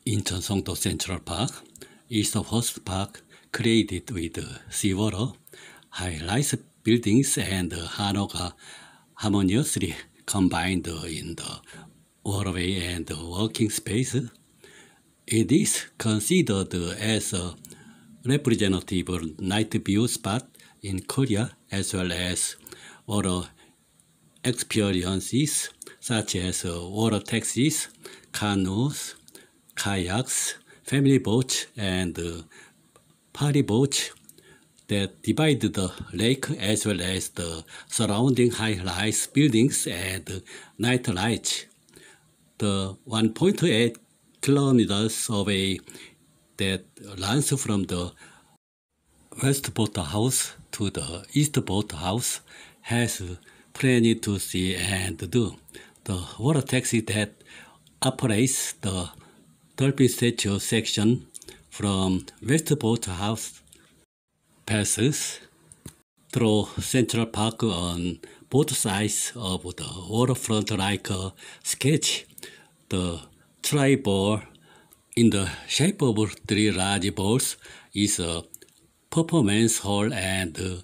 Incheon Songdo Central Park is the first park created with seawater, high-rise buildings, and Hanoga harmoniously combined in the waterway and working space. It is considered as a representative night view spot in Korea, as well as water experiences such as water taxis, canoes, kayaks, family boats, and party boats that divide the lake, as well as the surrounding high-rise buildings and night lights. The 1.8 kilometers away that runs from the West Boathouse to the East Boathouse has plenty to see and do. The water taxi that operates the Dolphin Statue section from West Boathouse passes through Central Park on both sides of the waterfront like a sketch. The tri-ball in the shape of three large balls is a performance hall and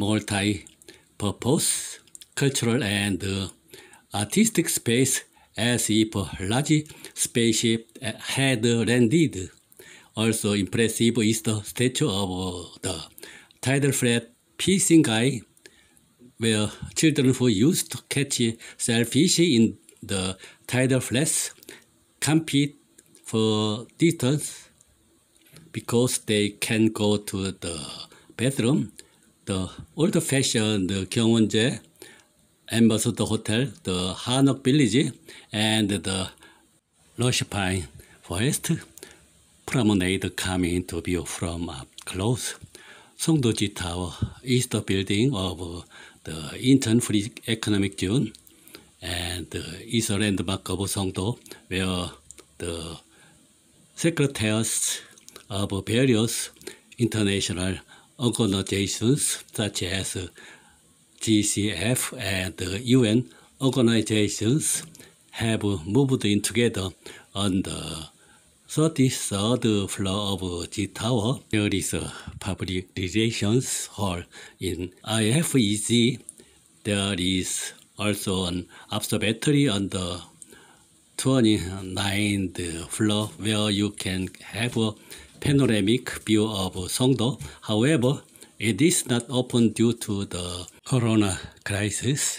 multi-purpose cultural and artistic space, as if a large spaceship had landed. Also impressive is the statue of the tidal flat fishing guy, where children who used to catch shellfish in the tidal flats compete for distance because they can go to the bathroom. The old-fashioned Gyeongwon-jae Ambassador Hotel, the Hanok Village, and the Lush Pine Forest promenade come into view from up close. Songdo-ji Tower is the building of the Incheon Free Economic Zone and is a landmark of Songdo, where the secretaries of various international organizations such as GCF and UN organizations have moved in together on the 33rd floor of the tower. There is a public relations hall in IFEZ. There is also an observatory on the 29th floor where you can have a panoramic view of Songdo. However, it is not open due to the corona crisis.